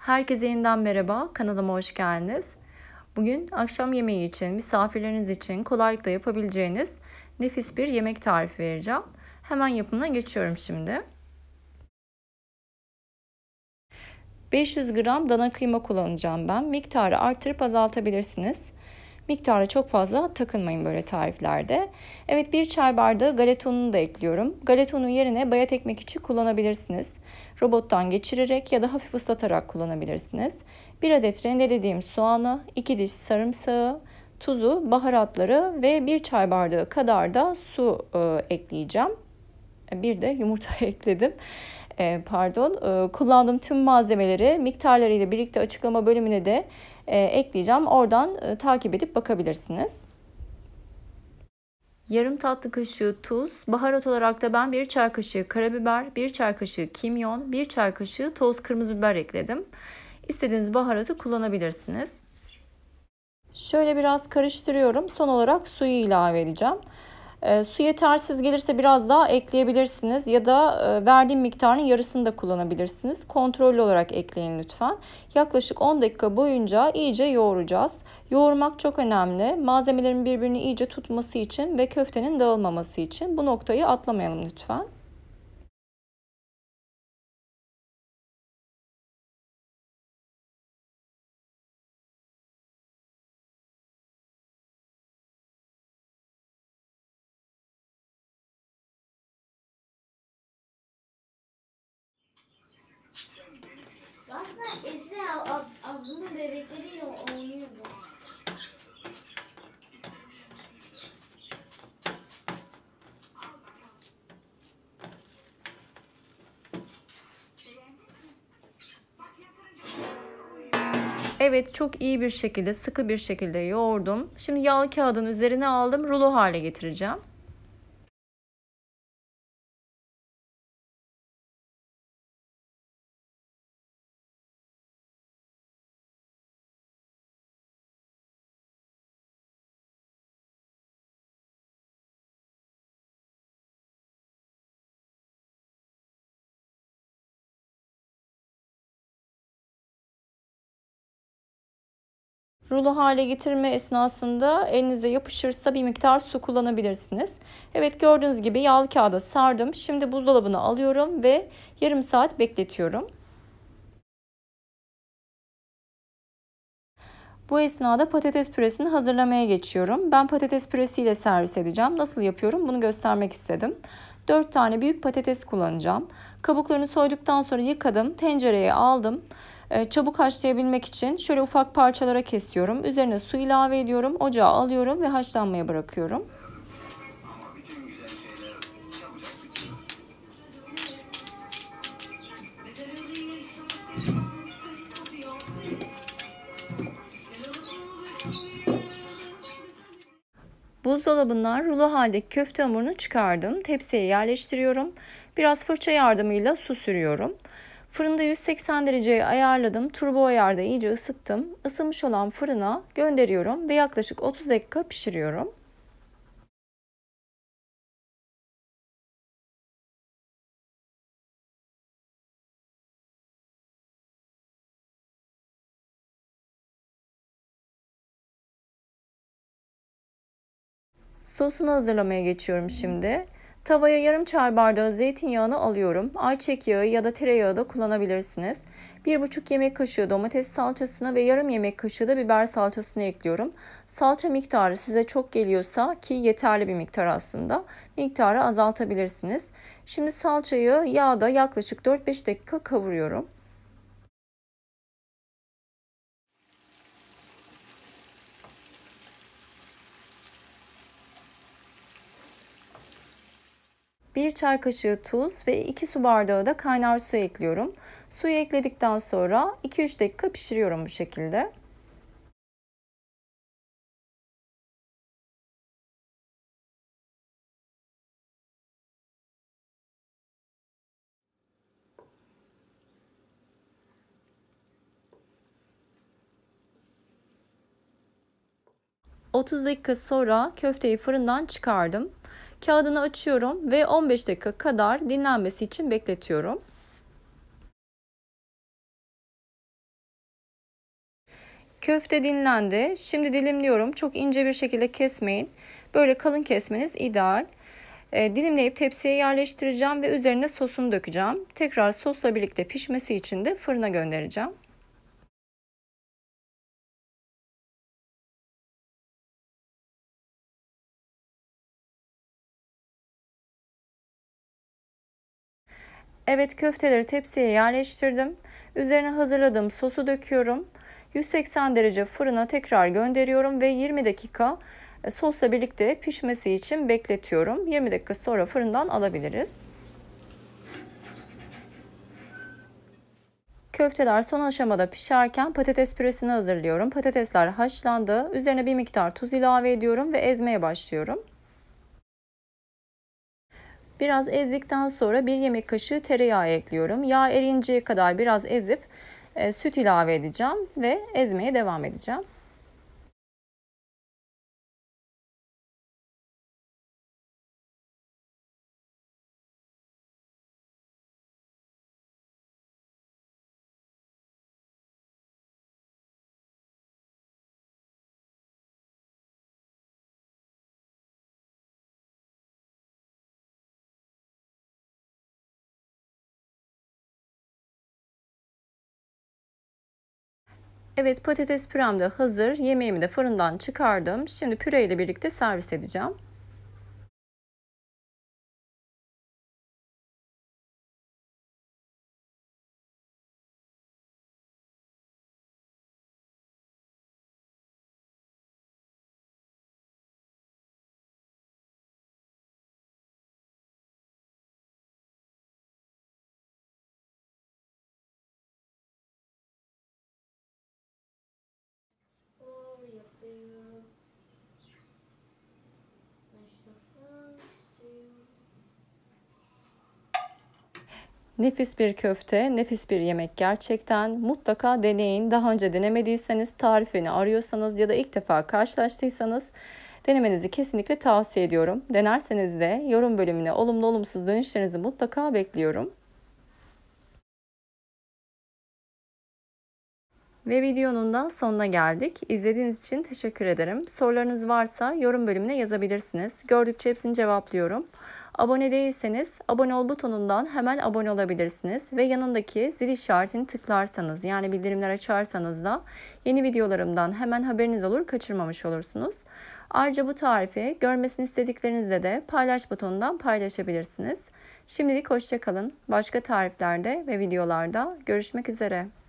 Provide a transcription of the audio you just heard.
Herkese yeniden merhaba, kanalıma hoş geldiniz. Bugün akşam yemeği için, misafirleriniz için kolaylıkla yapabileceğiniz nefis bir yemek tarifi vereceğim. Hemen yapımına geçiyorum şimdi. 500 gram dana kıyma kullanacağım ben. Miktarı artırıp azaltabilirsiniz. Miktara çok fazla takılmayın böyle tariflerde. Evet, 1 çay bardağı galeta ununu da ekliyorum. Galeta unu yerine bayat ekmek için kullanabilirsiniz. Robottan geçirerek ya da hafif ıslatarak kullanabilirsiniz. 1 adet rendelediğim soğanı, 2 diş sarımsağı, tuzu, baharatları ve 1 çay bardağı kadar da su ekleyeceğim. Bir de yumurta ekledim. Kullandığım tüm malzemeleri miktarlarıyla birlikte açıklama bölümüne de ekleyeceğim. Oradan takip edip bakabilirsiniz. Yarım tatlı kaşığı tuz, baharat olarak da ben 1 çay kaşığı karabiber, 1 çay kaşığı kimyon, 1 çay kaşığı toz kırmızı biber ekledim. İstediğiniz baharatı kullanabilirsiniz. Şöyle biraz karıştırıyorum. Son olarak suyu ilave edeceğim. Su yetersiz gelirse biraz daha ekleyebilirsiniz ya da verdiğim miktarın yarısını da kullanabilirsiniz. Kontrollü olarak ekleyin lütfen. Yaklaşık 10 dakika boyunca iyice yoğuracağız. Yoğurmak çok önemli. Malzemelerin birbirini iyice tutması için ve köftenin dağılmaması için. Bu noktayı atlamayalım lütfen. Aslında eskiden ablamın bebekleriyle oynuyordu. Evet, çok iyi bir şekilde, sıkı bir şekilde yoğurdum. Şimdi yağlı kağıdın üzerine aldım, rulo hale getireceğim. Rulo hale getirme esnasında elinize yapışırsa bir miktar su kullanabilirsiniz. Evet, gördüğünüz gibi yağlı kağıda sardım. Şimdi buzdolabına alıyorum ve yarım saat bekletiyorum. Bu esnada patates püresini hazırlamaya geçiyorum. Ben patates püresiyle servis edeceğim. Nasıl yapıyorum bunu göstermek istedim. 4 tane büyük patates kullanacağım. Kabuklarını soyduktan sonra yıkadım. Tencereye aldım. Çabuk haşlayabilmek için şöyle ufak parçalara kesiyorum. Üzerine su ilave ediyorum. Ocağa alıyorum ve haşlanmaya bırakıyorum. Buzdolabından rulo haldeki köfte hamurunu çıkardım. Tepsiye yerleştiriyorum. Biraz fırça yardımıyla su sürüyorum. Fırında 180 dereceye ayarladım. Turbo ayarda iyice ısıttım. Isınmış olan fırına gönderiyorum ve yaklaşık 30 dakika pişiriyorum. Sosunu hazırlamaya geçiyorum şimdi. Tavaya yarım çay bardağı zeytinyağını alıyorum. Ayçiçek yağı ya da tereyağı da kullanabilirsiniz. 1,5 yemek kaşığı domates salçasını ve yarım yemek kaşığı da biber salçasını ekliyorum. Salça miktarı size çok geliyorsa, ki yeterli bir miktar aslında, miktarı azaltabilirsiniz. Şimdi salçayı yağda yaklaşık 4-5 dakika kavuruyorum. Bir çay kaşığı tuz ve 2 su bardağı da kaynar su ekliyorum. Suyu ekledikten sonra 2-3 dakika pişiriyorum bu şekilde. ...30 dakika sonra köfteyi fırından çıkardım. Kağıdını açıyorum ve 15 dakika kadar dinlenmesi için bekletiyorum. Köfte dinlendi. Şimdi dilimliyorum. Çok ince bir şekilde kesmeyin. Böyle kalın kesmeniz ideal. Dilimleyip tepsiye yerleştireceğim ve üzerine sosunu dökeceğim. Tekrar sosla birlikte pişmesi için de fırına göndereceğim. Evet, köfteleri tepsiye yerleştirdim. Üzerine hazırladığım sosu döküyorum. 180 derece fırına tekrar gönderiyorum ve 20 dakika sosla birlikte pişmesi için bekletiyorum. 20 dakika sonra fırından alabiliriz. Köfteler son aşamada pişerken patates püresini hazırlıyorum. Patatesler haşlandı. Üzerine bir miktar tuz ilave ediyorum ve ezmeye başlıyorum. Biraz ezdikten sonra 1 yemek kaşığı tereyağı ekliyorum. Yağ erinceye kadar biraz ezip süt ilave edeceğim ve ezmeye devam edeceğim. Evet, patates pürem de hazır. Yemeğimi de fırından çıkardım. Şimdi püreyle birlikte servis edeceğim. Spor yapıyor. Başlamak istiyorum. Nefis bir köfte, nefis bir yemek gerçekten. Mutlaka deneyin. Daha önce denemediyseniz, tarifini arıyorsanız ya da ilk defa karşılaştıysanız denemenizi kesinlikle tavsiye ediyorum. Denerseniz de yorum bölümüne olumlu olumsuz dönüşlerinizi mutlaka bekliyorum. Ve videonun da sonuna geldik. İzlediğiniz için teşekkür ederim. Sorularınız varsa yorum bölümüne yazabilirsiniz. Gördükçe hepsini cevaplıyorum. Abone değilseniz abone ol butonundan hemen abone olabilirsiniz. Ve yanındaki zil işaretini tıklarsanız, yani bildirimler açarsanız da yeni videolarımdan hemen haberiniz olur, kaçırmamış olursunuz. Ayrıca bu tarifi görmesini istediklerinizle de paylaş butonundan paylaşabilirsiniz. Şimdilik hoşça kalın. Başka tariflerde ve videolarda görüşmek üzere.